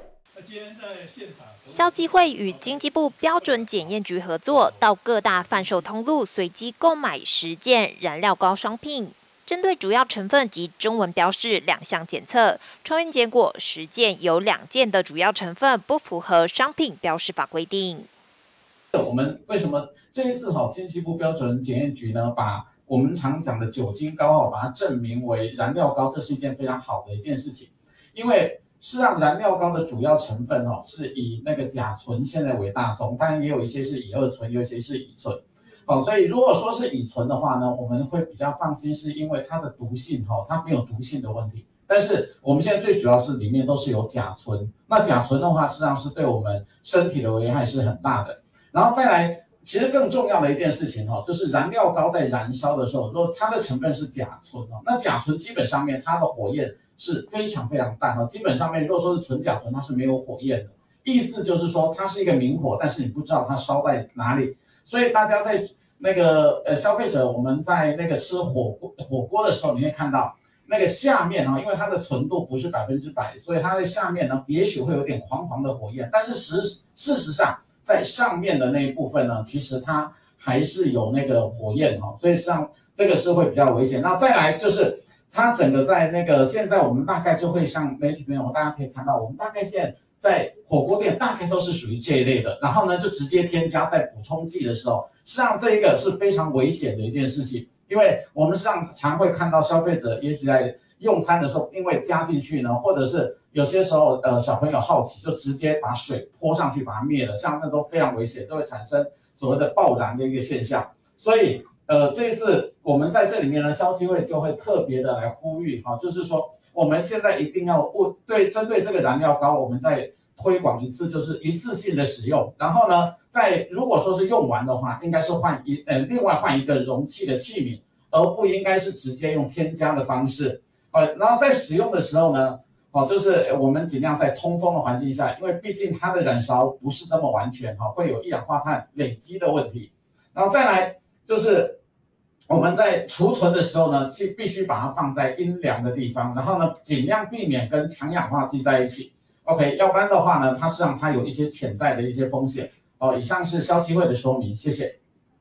今天在现场， 消基会与经济部标准检验局合作，到各大贩售通路随机购买十件燃料膏商品，针对主要成分及中文标示两项检测，抽验结果十件有两件的主要成分不符合商品标示法规定。 我们为什么这一次哈、哦，经济部标准检验局呢，把我们常讲的酒精膏哈、哦，把它证明为燃料膏，这是一件非常好的一件事情，因为事实上燃料膏的主要成分哈、哦，是以那个甲醇现在为大宗，当然也有一些是乙二醇，有一些是乙醇。哦，所以如果说是乙醇的话呢，我们会比较放心，是因为它的毒性哈、哦，它没有毒性的问题。但是我们现在最主要是里面都是有甲醇，那甲醇的话，实际上是对我们身体的危害是很大的。然后再来，其实更重要的一件事情哈、哦，就是燃料膏在燃烧的时候，如果它的成分是甲醇哦，那甲醇基本上面它的火焰是非常非常淡哦，基本上面如果说是纯甲醇，它是没有火焰的，意思就是说它是一个明火，但是你不知道它烧在哪里。所以大家在那个呃消费者，我们在那个吃火锅火锅的时候，你会看到那个下面哈、哦，因为它的纯度不是百分之百，所以它的下面呢，也许会有点黄黄的火焰，但是实事实上。在上面的那一部分呢，其实它还是有那个火焰哈、哦，所以实际上这个是会比较危险。那再来就是它整个在那个现在我们大概就会像媒体朋友，大家可以看到，我们大概现在在火锅店大概都是属于这一类的，然后呢就直接添加在补充剂的时候，实际上这一个是非常危险的一件事情，因为我们实际上常会看到消费者也许在用餐的时候，因为加进去呢，或者是有些时候，呃，小朋友好奇就直接把水泼上去，把它灭了，像那都非常危险，都会产生所谓的爆燃的一个现象。所以，呃，这一次我们在这里面呢，消基会就会特别的来呼吁哈，就是说我们现在一定要对针对这个燃料膏，我们再推广一次，就是一次性的使用。然后呢，在如果说是用完的话，应该是换一呃另外换一个容器的器皿，而不应该是直接用添加的方式。呃，然后在使用的时候呢。哦，就是我们尽量在通风的环境下，因为毕竟它的燃烧不是这么完全哈、哦，会有一氧化碳累积的问题。然后再来就是我们在储存的时候呢，必必须把它放在阴凉的地方，然后呢尽量避免跟强氧化剂在一起。OK， 要不然的话呢，它实际上它有一些潜在的一些风险。哦，以上是消基会的说明，谢谢。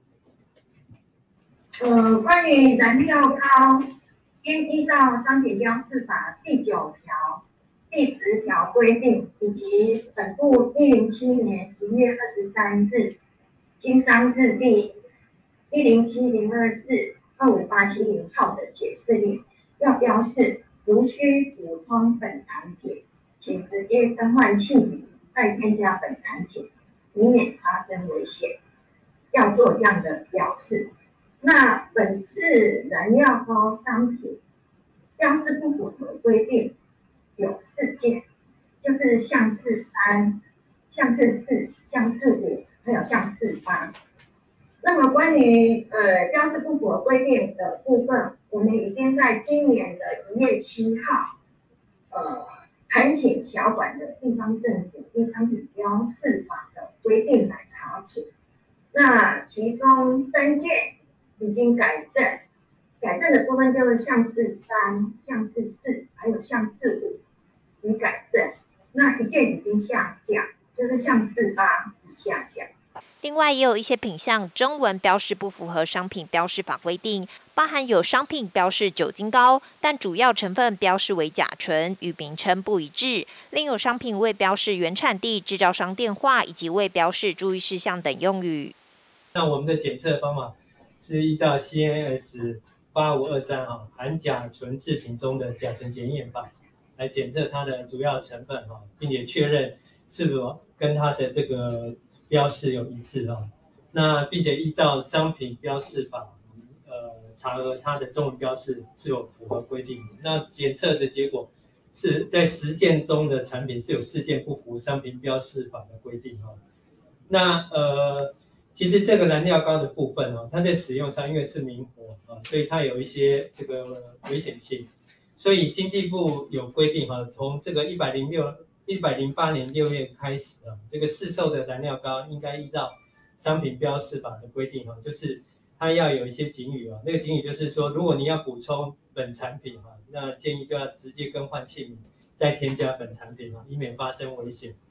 呃，关于燃料膏。应依照商品标示法第九条、第十条规定，以及本部一零七年十月二十三日经商字第一零七零二四二五八七零号的解释令，要标示如需补充本产品，请直接更换器皿，再添加本产品，以免发生危险。要做这样的表示。那本次燃料膏商品标示不符合规定有四件，就是项次三、项次四、项次五，还有项次八。那么关于呃标示不符合规定的部分，我们已经在今年的一月七号，呃，函请辖管的地方政府对商品标示法的规定来查处。那其中三件已经改正，改正的部分就是项次三、项次四，还有项次五已改正。那一件已经下架，就是项次八已下架。 另外，也有一些品项中文标示不符合商品标示法规定，包含有商品标示酒精膏，但主要成分标示为甲醇，与名称不一致；另有商品未标示原产地、制造商电话以及未标示注意事项等用语。 那我们的检测方法是依照 C N S 八五二三哈含甲醇制品中的甲醇检验法来检测它的主要成分哈，并且确认是否跟它的这个标示有一致哈。那并且依照商品标示法，呃，查核它的中文标示是有符合规定的。那检测的结果是在十件中的产品是有四件不符商品标示法的规定哈。那呃。其实这个燃料膏的部分哦，它在使用上因为是明火啊，所以它有一些这个危险性，所以经济部有规定哈，从这个一百零六、一百零八年六月开始啊，这个市售的燃料膏应该依照商品标示法的规定哈，就是它要有一些警语啊，那个警语就是说，如果你要补充本产品哈，那建议就要直接更换器皿，再添加本产品哈，以免发生危险。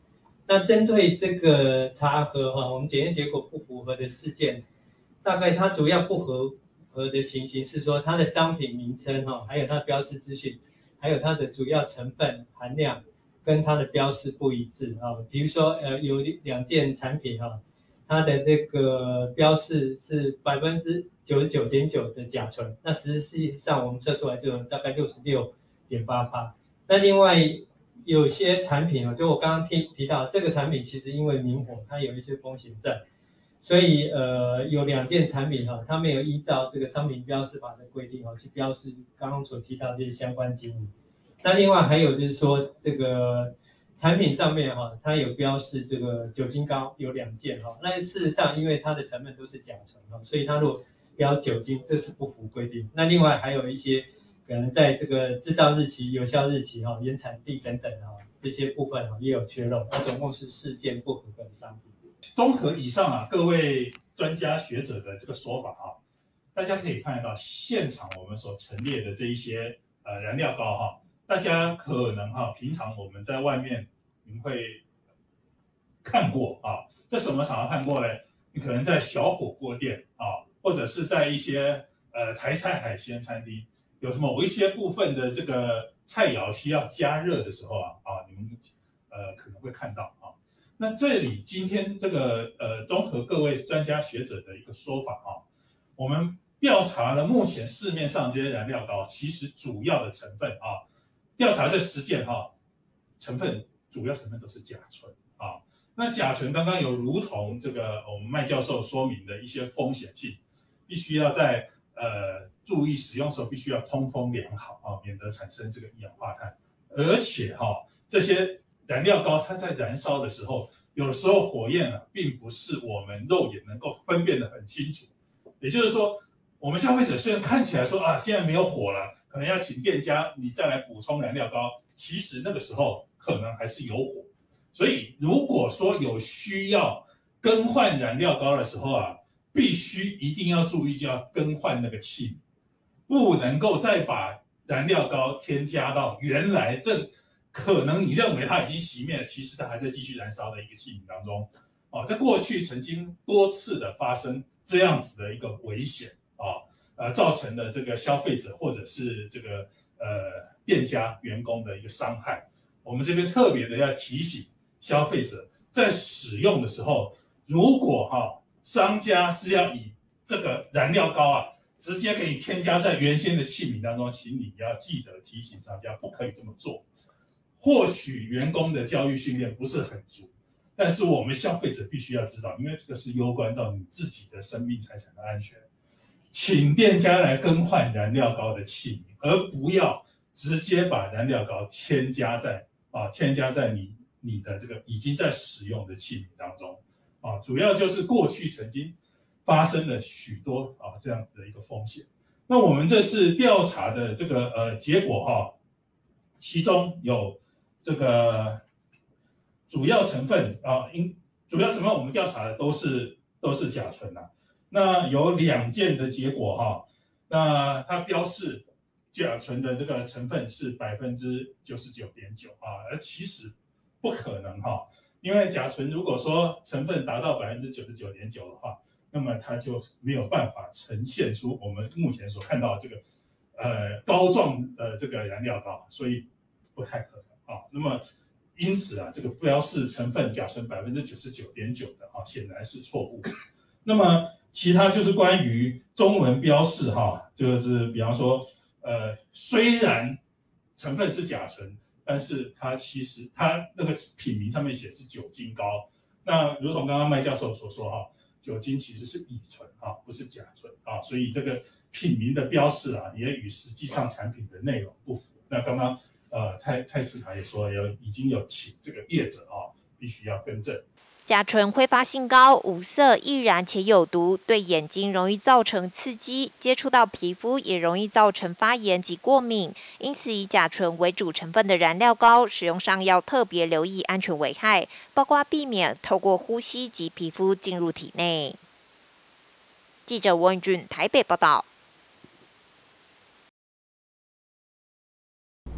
那针对这个查核哈，我们检验结果不符合的事件，大概它主要不合合的情形是说，它的商品名称哈，还有它的标示资讯，还有它的主要成分含量跟它的标示不一致啊。比如说呃，有两件产品哈，它的这个标示是百分之九十九点九的甲醇，那实际上我们测出来只有大概六十六点八趴。那另外有些产品啊，就我刚刚提提到，这个产品其实因为明火，它有一些风险在，所以呃有两件产品哈，它没有依照这个商品标示法的规定哈去标示刚刚所提到这些相关精米。那另外还有就是说这个产品上面哈，它有标示这个酒精膏有两件哈，那事实上因为它的成分都是甲醇哈，所以它如果标酒精，这是不符规定。那另外还有一些可能在这个制造日期、有效日期哈、原产地等等哈这些部分哈也有缺漏，那总共是四件不合格的商品。 综合以上啊各位专家学者的这个说法啊，大家可以看得到现场我们所陈列的这一些呃燃料膏哈，大家可能哈平常我们在外面你们会看过啊，在什么场合看过呢？你可能在小火锅店啊，或者是在一些呃台菜海鲜餐厅，有某一些部分的这个菜肴需要加热的时候啊，啊你们呃可能会看到啊。那这里今天这个呃综合各位专家学者的一个说法啊，我们调查了目前市面上这些燃料膏，其实主要的成分啊，调查这十件哈、啊，成分主要成分都是甲醇啊。那甲醇刚刚有如同这个我们麦教授说明的一些风险性，必须要在呃注意使用的时候必须要通风良好啊，免得产生这个一氧化碳。而且哈、啊，这些燃料膏它在燃烧的时候，有的时候火焰啊，并不是我们肉眼能够分辨得很清楚。也就是说，我们消费者虽然看起来说啊，现在没有火了，可能要请店家你再来补充燃料膏，其实那个时候可能还是有火。所以如果说有需要更换燃料膏的时候啊，必须一定要注意，就要更换那个器皿，不能够再把燃料膏添加到原来正可能你认为它已经熄灭了，其实它还在继续燃烧的一个器皿当中。哦，在过去曾经多次的发生这样子的一个危险啊，呃，造成了这个消费者或者是这个呃店家员工的一个伤害。我们这边特别的要提醒消费者，在使用的时候，如果哈、啊、商家是要以这个燃料膏啊直接给你添加在原先的器皿当中，请你要记得提醒商家不可以这么做。或许员工的教育训练不是很足，但是我们消费者必须要知道，因为这个是攸关到你自己的生命财产的安全，请店家来更换燃料膏的器皿，而不要直接把燃料膏添加在啊添加在你你的这个已经在使用的器皿当中啊，主要就是过去曾经发生了许多啊这样子的一个风险。那我们这次调查的这个呃结果哈、啊，其中有这个主要成分啊，因主要成分我们调查的都是都是甲醇啊。那有两件的结果哈、啊，那它标示甲醇的这个成分是百分之九十九点九啊，而其实不可能哈、啊，因为甲醇如果说成分达到百分之九十九点九的话，那么它就没有办法呈现出我们目前所看到的这个呃膏状的这个燃料膏，所以不太可能啊。那么因此啊，这个标示成分甲醇百分之九十九点九的啊，显然是错误的。那么其他就是关于中文标示哈，就是比方说，呃，虽然成分是甲醇，但是它其实它那个品名上面写是酒精膏。那如同刚刚麦教授所说哈，酒精其实是乙醇啊，不是甲醇啊，所以这个品名的标示啊，也与实际上产品的内容不符。那刚刚呃蔡蔡市长也说有已经有请这个业者啊，必须要更正。 甲醇挥发性高，无色、易燃且有毒，对眼睛容易造成刺激，接触到皮肤也容易造成发炎及过敏。因此，以甲醇为主成分的燃料膏，使用上要特别留意安全危害，包括避免透过呼吸及皮肤进入体内。记者温宇俊台北报道。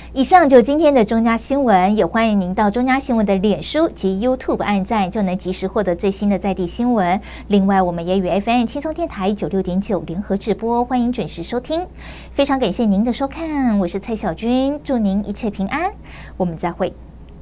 以上就是今天的中嘉新闻，也欢迎您到中嘉新闻的脸书及 YouTube 按赞，就能及时获得最新的在地新闻。另外，我们也与 F M 轻松电台九六点九联合直播，欢迎准时收听。非常感谢您的收看，我是蔡小君，祝您一切平安，我们再会。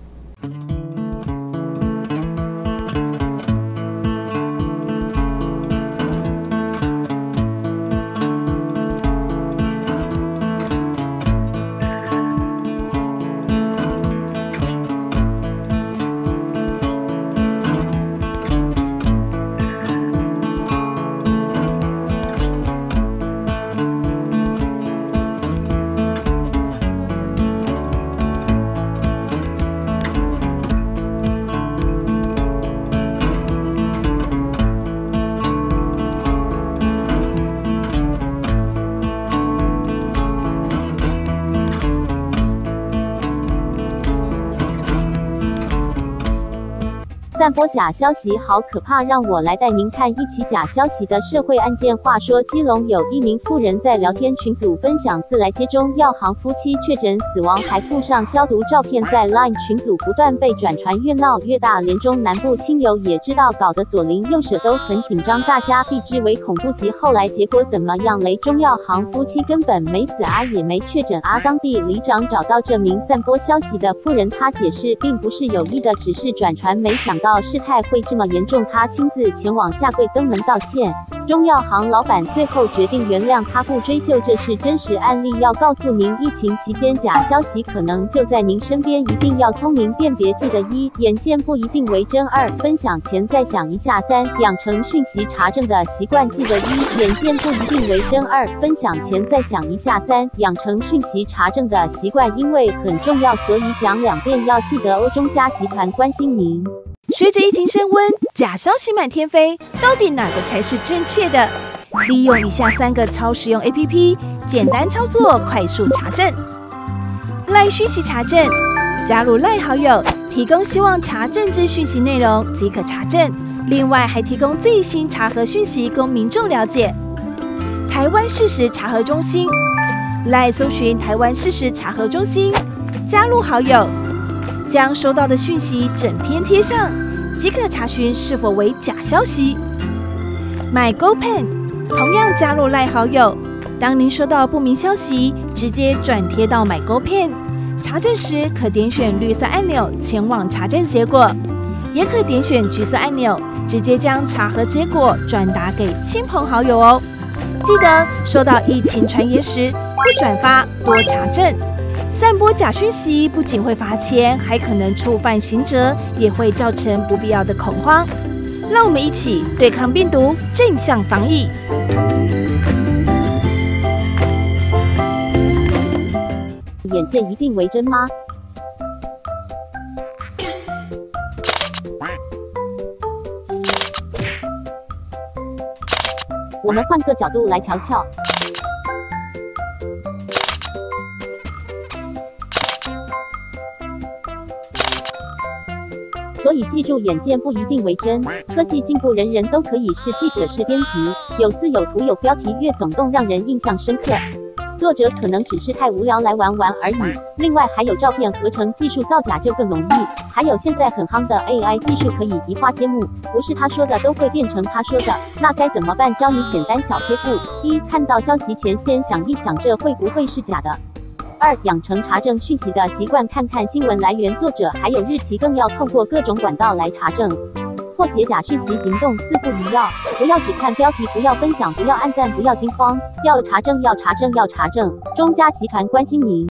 散播假消息好可怕，让我来带您看一起假消息的社会案件。话说，基隆有一名妇人在聊天群组分享自来接中药行夫妻确诊死亡，还附上消毒照片，在 LINE 群组不断被转传，越闹越大。连中南部亲友也知道，搞得左邻右舍都很紧张，大家避之为恐怖级。后来结果怎么样嘞？中药行夫妻根本没死啊，也没确诊啊。当地里长找到这名散播消息的妇人，他解释并不是有意的，只是转传，没想到事态会这么严重，他亲自前往下跪登门道歉。中药行老板最后决定原谅他，不追究，这是真实案例。要告诉您，疫情期间假消息可能就在您身边，一定要聪明辨别。记得一，眼见不一定为真；二，分享前再想一下；三，养成讯息查证的习惯。记得一，眼见不一定为真；二，分享前再想一下；三，养成讯息查证的习惯，因为很重要，所以讲两遍，要记得哦。中嘉集团关心您。 随着疫情升温，假消息满天飞，到底哪个才是正确的？利用以下三个超实用 A P P， 简单操作，快速查证。LINE 讯息查证，加入 LINE 好友，提供希望查证之讯息内容即可查证，另外还提供最新查核讯息供民众了解。台湾事实查核中心 ，LINE 搜寻台湾事实查核中心，加入好友。将收到的讯息整篇贴上，即可查询是否为假消息。MyGoPen 同样加入LINE好友，当您收到不明消息，直接转贴到 MyGoPen， 查证时可点选绿色按钮前往查证结果，也可点选橘色按钮，直接将查核结果转达给亲朋好友哦。记得收到疫情传言时，不转发，多查证。散播假讯息不仅会罚钱，还可能触犯刑责，也会造成不必要的恐慌。让我们一起对抗病毒，正向防疫。 眼见一定为真吗？我们换个角度来瞧瞧。所以记住，眼见不一定为真。科技进步，人人都可以是记者、是编辑，有字有图有标题，越耸动让人印象深刻。作者可能只是太无聊来玩玩而已。另外还有照片合成技术，造假就更容易。还有现在很夯的 A I 技术，可以移花接木，不是他说的都会变成他说的。那该怎么办？教你简单小贴布：一、看到消息前先想一想，这会不会是假的？二、养成查证讯息的习惯，看看新闻来源、作者还有日期，更要透过各种管道来查证。破解假讯息行动四不一要：不要只看标题，不要分享，不要按赞，不要惊慌，要查证，要查证，要查证。中嘉集团关心您。